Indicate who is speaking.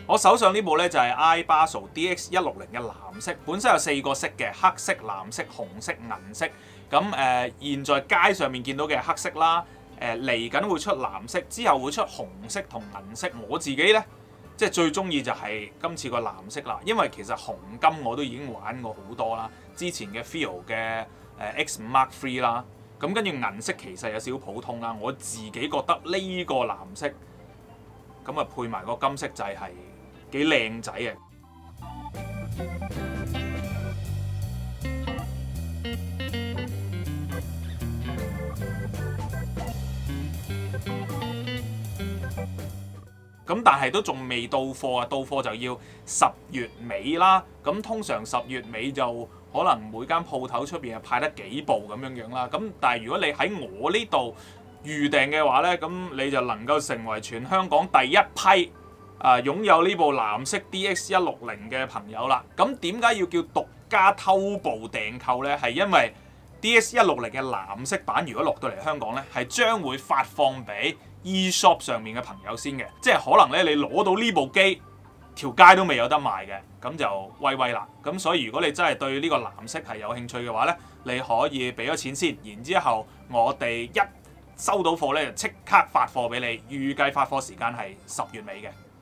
Speaker 1: 我手上呢部咧就係 iBasso DX160嘅藍色，本身有4個色嘅，黑色、藍色、紅色、銀色。咁現在街上面見到嘅黑色啦，嚟緊會出藍色，之後會出紅色同銀色。我自己咧即係最中意就係今次個藍色啦，因為其實紅金我都已經玩過好多啦，之前嘅 Feel 嘅X5 Mark III 啦，咁跟住銀色其實有少少普通啦，我自己覺得呢個藍色咁啊配埋個金色掣係幾靚仔嘅。咁但係都仲未到貨啊，到貨就要10月尾啦。咁通常10月尾就可能每間鋪頭出邊派得幾部咁樣啦。咁但係如果你喺我呢度預訂嘅話呢，咁你就能夠成為全香港第一批擁有呢部藍色 DX160嘅朋友啦。咁點解要叫獨家偷步訂購呢？係因為 DX160嘅藍色版如果落到嚟香港呢，係將會發放俾eShop 上面嘅朋友先嘅，即係可能咧你攞到呢部機條街都未有得賣嘅，咁就威威啦。咁所以如果你真係對呢個藍色係有興趣嘅話咧，你可以俾咗錢先，然之後我哋一收到貨咧就即刻發貨俾你，預計發貨時間係10月尾嘅。